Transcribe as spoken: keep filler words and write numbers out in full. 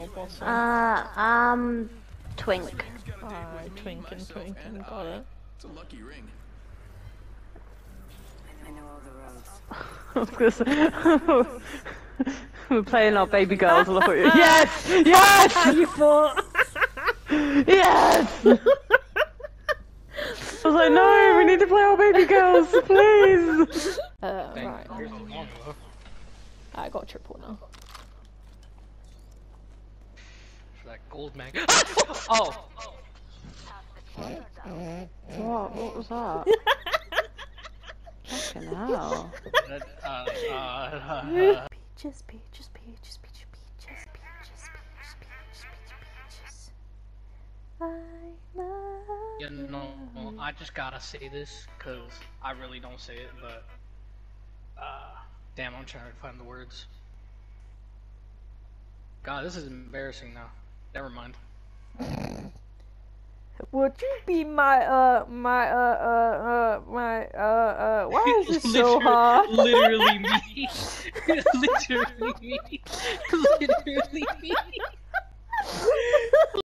or Blossom? Uh, um, Twink. Alright, Twink and Twink and got it. It's a lucky ring. I know all the roads. I was gonna say, we're playing our baby girls. Look at you. Yes! Yes! You thought? Yes! I was like, no, we need to play our baby girls, please! Uh, right. I got triple now. For that gold mag. Oh! What? What was that? Fucking hell. Uh, uh, uh, Peaches, peaches, peaches, peaches, peaches, peaches, peaches, peaches, peaches. I love you know, I just gotta say this, cause I really don't say it, but, uh, damn, I'm trying to find the words. God, this is embarrassing now. Never mind. Would you be my, uh, my, uh, uh, uh, my, uh, uh, why is this so hard? Literally me. Literally me. Literally me.